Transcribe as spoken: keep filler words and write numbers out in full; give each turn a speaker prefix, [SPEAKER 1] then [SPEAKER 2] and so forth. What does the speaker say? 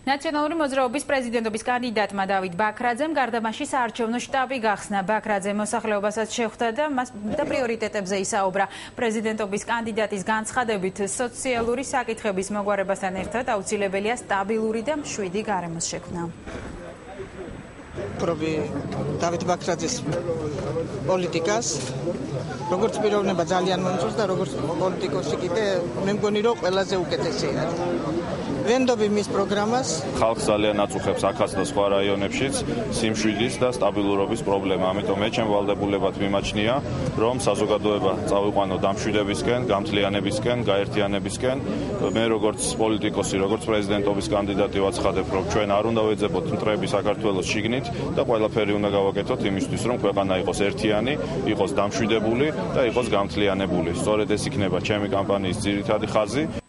[SPEAKER 1] ნაციონალური მოძრაობის პრეზიდენტობის კანდიდატმა დავით ბაქრაძემ გარდამაში საარჩევნო შტაბი გახსნა. ბაქრაძე მოსახლეობასაც შეხვდა და მას და პრიორიტეტებზე ისაუბრა. პრეზიდენტობის კანდიდატის განცხადებით, სოციალური საკითხების მოგვარებასთან ერთად აუცილებელია სტაბილური და მშვიდი გარემოს შექმნა.
[SPEAKER 2] პრობი დავით ბაქრაძის პოლიტიკას როგორც პიროვნება ძალიან მომწონს და როგორც პოლიტიკოსი კიდე მე მგონი რომ ყველაზე უკეთესია. ვენდობი მის პროგრამას
[SPEAKER 3] ხალხს ძალიან აწუხებს აქაც და სხვა რაიონებშიც სიმშვიდის და სტაბილურობის პრობლემა. ამიტომ მე ჩემ ვალდებულებად მიმაჩნია, რომ საზოგადოება წავიყვანო დამშვიდებისკენ, გამთლიანებისკენ, გაერთიანებისკენ. მე როგორც პოლიტიკოსი, როგორც პრეზიდენტობის კანდიდატი ვაცხადებ, რომ ჩვენ არ უნდა ვეძებოთ მტრები საქართველოს შიგნით და ყველაფერი უნდა გავაკეთოთ იმისთვის, რომ ქვეყანა იყოს ერთიანი, იყოს დამშვიდებული და იყოს გამთლიანებული. სწორედ ეს იქნება ჩემი კამპანიის ძირითადი ხაზი.